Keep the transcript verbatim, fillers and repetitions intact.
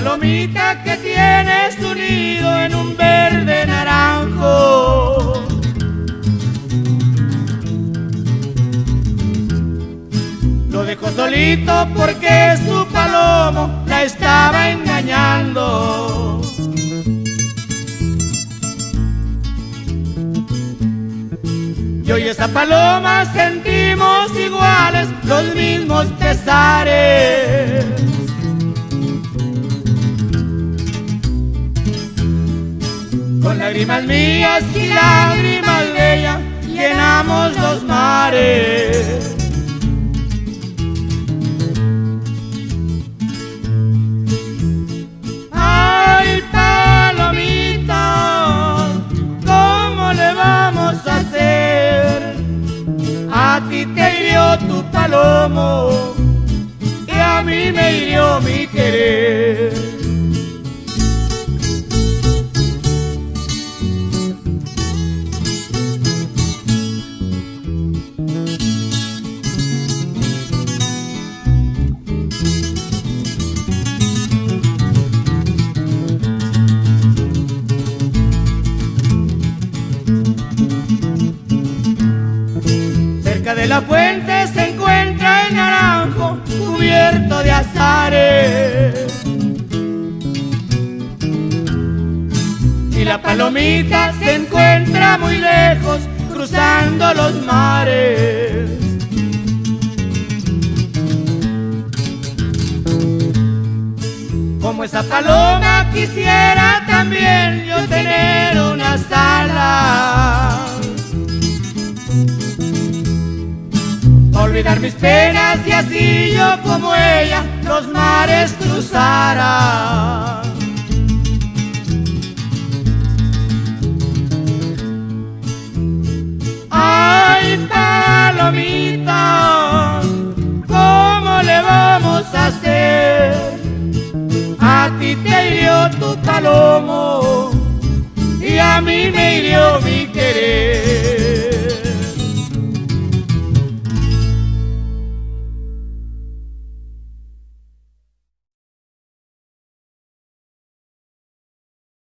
palomita que tiene su nido en un verde naranjo. Lo dejó solito porque su palomo la estaba engañando. Yo y esa paloma sentimos iguales los mismos pesares. Con lágrimas mías y lágrimas de ella llenamos los mares. Ay, palomita, ¿cómo le vamos a hacer? A ti te hirió tu palomo y a mí me hirió mi querer. Cerca de la fuente se encuentra el naranjo cubierto de azares, y la palomita se encuentra muy lejos cruzando los mares. Como esa paloma quisiera también yo tener unas alas, olvidar mis penas y así yo como ella los mares cruzara. Ay, palomita, ¿cómo le vamos a hacer? A ti te hirió tu palomo y a mí me hirió mi querer.